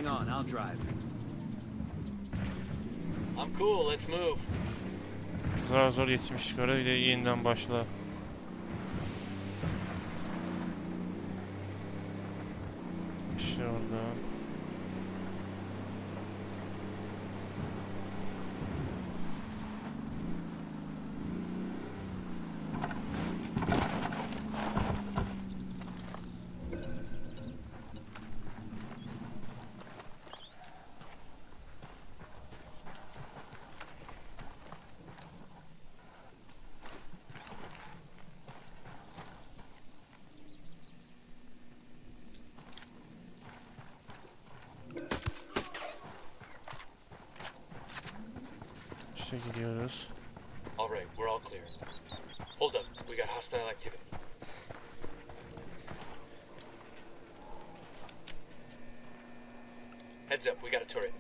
on, I'll drive. I'm cool, let's move. Zar zor yetişmiştik oraya, bir de yeniden başla. İşte orada. İşte gidiyoruz. All right, we're all clear. Hold up, we got hostile activity. Heads up, we got a turret.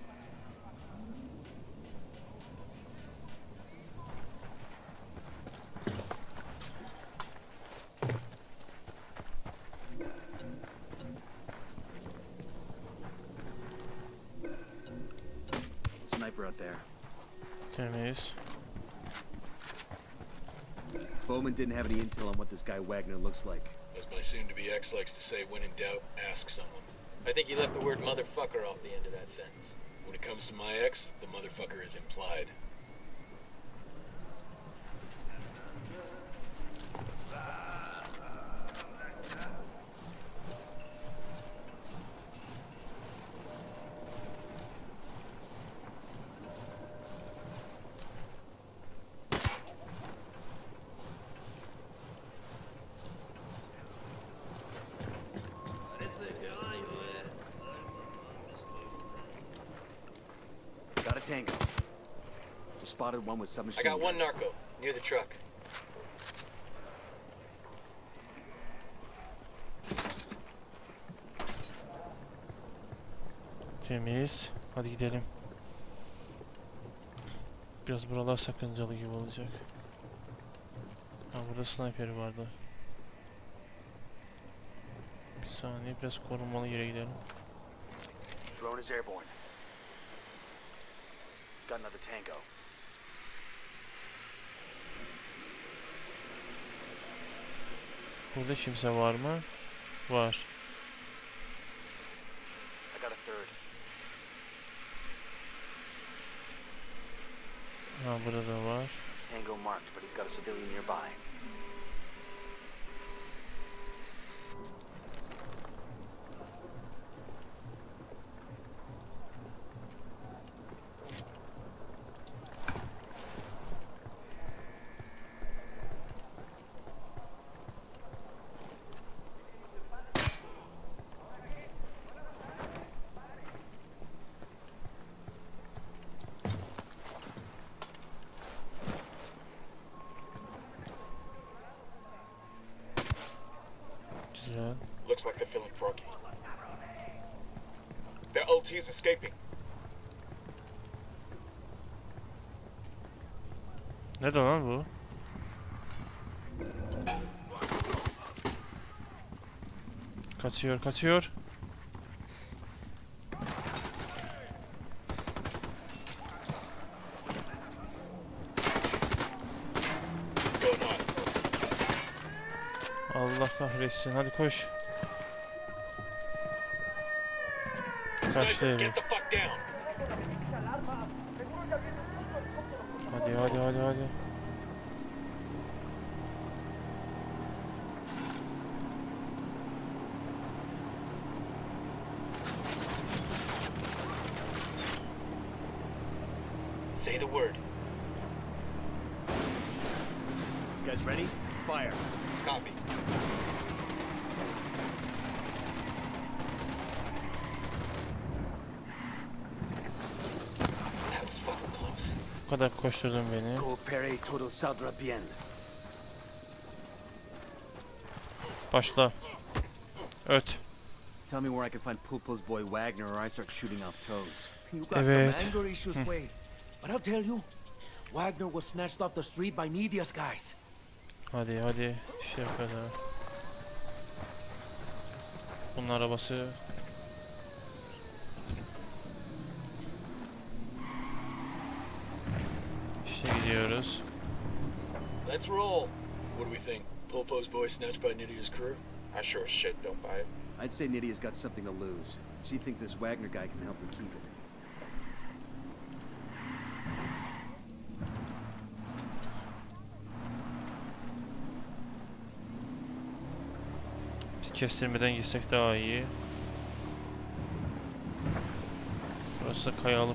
Sniper out there. Temiz. Bowman didn't have any intel on what this guy Wagner looks like. As my soon-to-be ex likes to say, when in doubt, ask someone. I think he left the word motherfucker off the end of that sentence. When it comes to my ex, the motherfucker is implied. Got a tango. Just spotted one with submachine I got one guns. narco, near the truck. Temiz. Hadi gidelim. Biraz buralar sakıncalı gibi olacak. Ha, burada sniper vardı. Bir saniye, biraz korunmalı yere gidelim. Drone is airborne. Got another tango. Burada kimse var mı? Var. I got a third. Ha, burada da var. Tango marked, but he's got a civilian nearby. Güzel. Looks like they're feeling froggy. Their LT is escaping. Ne lan bu? Kaçıyor, kaçıyor. Allah kahretsin. Hadi koş. Kaçtı evi. Get the fuck down. Hadi hadi hadi hadi. Say the word. You guys ready? Fire. Copy. That was fucking close. Bu kadar koşturdun beni. Coopere todo saldrá bien. Başla. Öt. Tell me where I can find Pulpo's boy Wagner or I start shooting off toes. You got Evet. some anger issues, way. But I'll tell you, Wagner was snatched off the street by Nidia's guys. Hadi hadi. İşte bu kadar. Bunun arabası. Gidiyoruz. Let's roll. What do we think? Pulpo's boy snatched by Nydia's crew? I sure as shit don't buy it. I'd say Nydia's got something to lose. She thinks this Wagner guy can help her keep it. Biz kestirmeden gitsek daha iyi. Burası kayalık.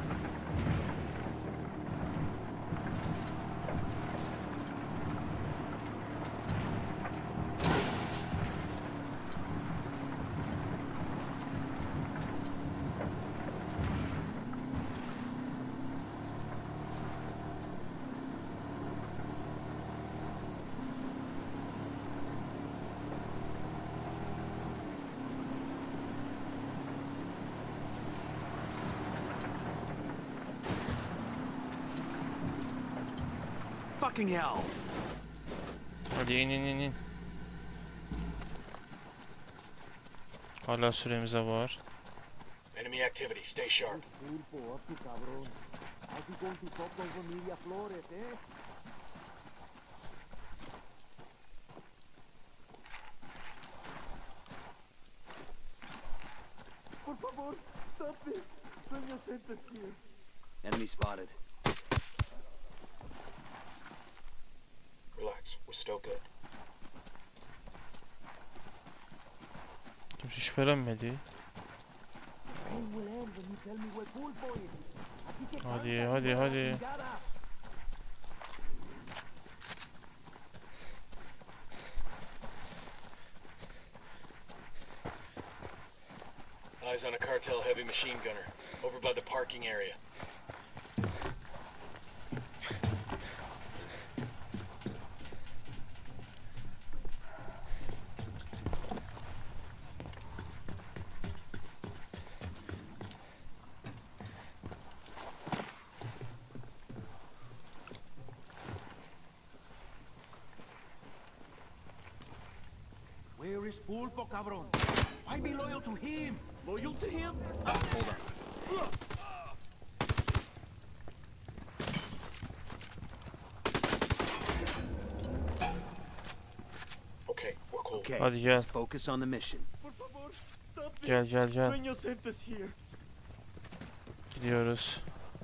Fucking hell! Hadi in. Hala süremize var. Enemy activity. Stay sharp. Pulpo, up tu cabrón. Así con tu foco con Nidia Flores, eh? Por favor, stop this. Sueño sent us here. Enemy spotted. Relax, we're still good. Kimse şüphelenmedi. Pain will end when you tell me where Pulpo is. Así que Hadi. chingada. Eyes on a cartel heavy machine gunner. Over by the parking area. Where is Pulpo, cabrón? Why be loyal to him? Loyal to him? Okay, we're cool. Okay, Hadi gel. let's focus on the mission. Por favor, stop this. Gel. Sueño sent us here. Gidiyoruz.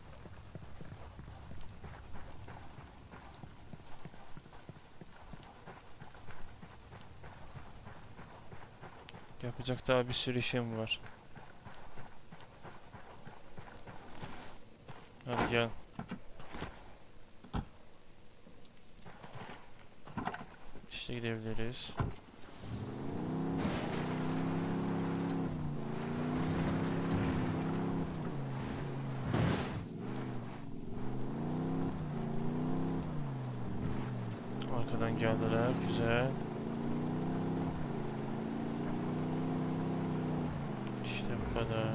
Yapacak daha bir sürü işim var. Hadi gel. İşte gidebiliriz. Arkadan geldiler. Güzel. İşte bu kadar.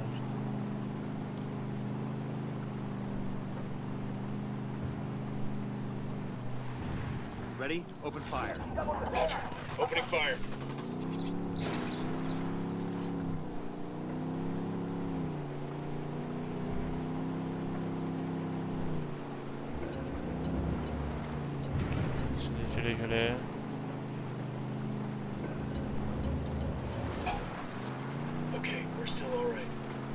Ready? Open fire. Roger. Opening fire. Şimdi güle. Okay, we're still all right.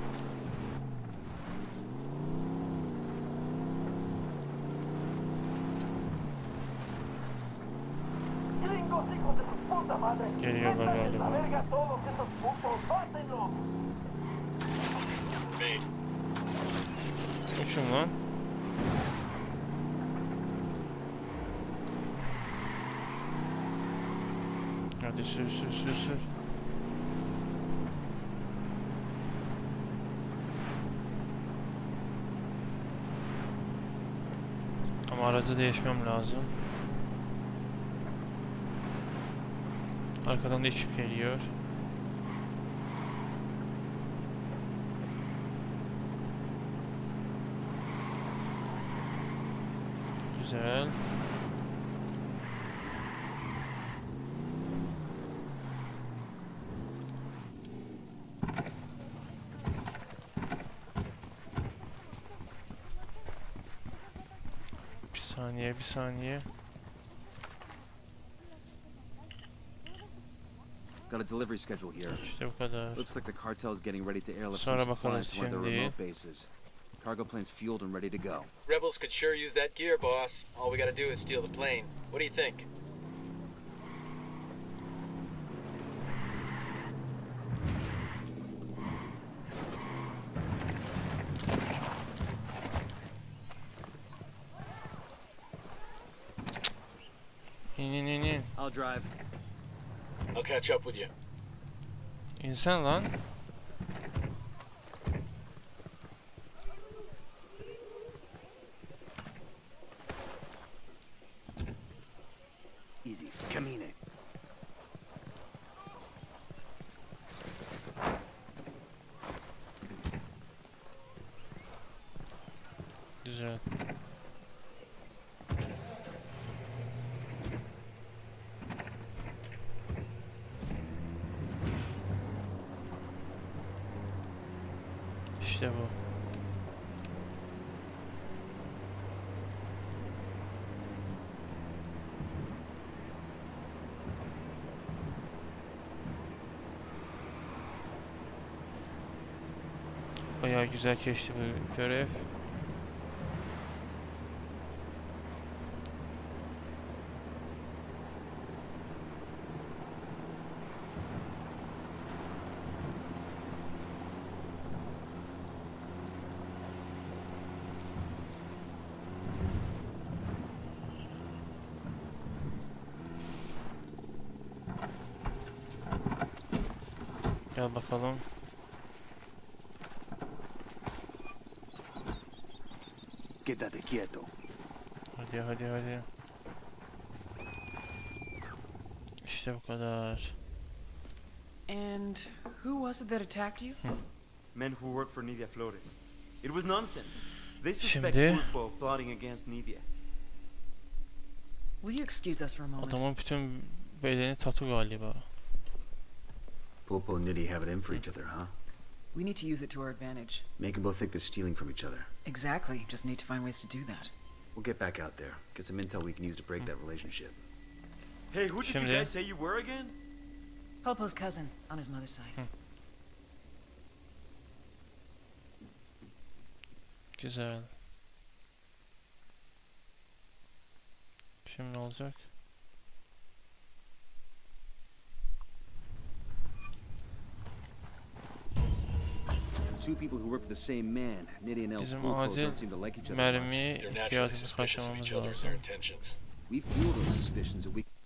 Gringos, hijos de su puta madre. Geliyorlar Métanles galiba. la verga a todos esos putos. ¡Mátenlos! Made. Uçun lan. Hadi sür. Ama aracı değişmem lazım. Arkadan da ekip geliyor. Güzel. saniye, bir saniye. Got a delivery schedule here. İşte bu kadar. Looks like the cartel's getting ready to airlift Sonra some bakalım supplies to one of their şimdi. remote bases. Cargo plane's fueled and ready to go. Rebels could sure use that gear, boss. All we gotta do is steal the plane. What do you think? İn. I'll drive. I'll catch up with you. İnsan lan. Easy. Camine. Güzel. İşte bu. Bayağı güzel geçti bu görev. Gel bakalım. Quédate quieto. Hadi. İşte bu kadar. And who was it that attacked you? Men who work for Nidia Flores. It was nonsense. They suspect Şimdi- Pulpo of plotting against Nidia. Will you excuse us for a moment? Adamın bütün bedeni tatu galiba. Pulpo and Nitty have it in for each other, huh? We need to use it to our advantage. Make them both think they're stealing from each other. Exactly. Just need to find ways to do that. We'll get back out there. Get some intel we can use to break that relationship. Hey, who did you Şimdi- guys say you were again? Popo's cousin on his mother's side. Güzel. Şimdi ne olacak? Two people who work for the same man, Nitty and El Bizim Pulpo, acil don't seem to like each other much. mermi They're naturally ihtiyacımız suspicious of karşılamamız each other and lazım. their intentions. We fuel those suspicions and we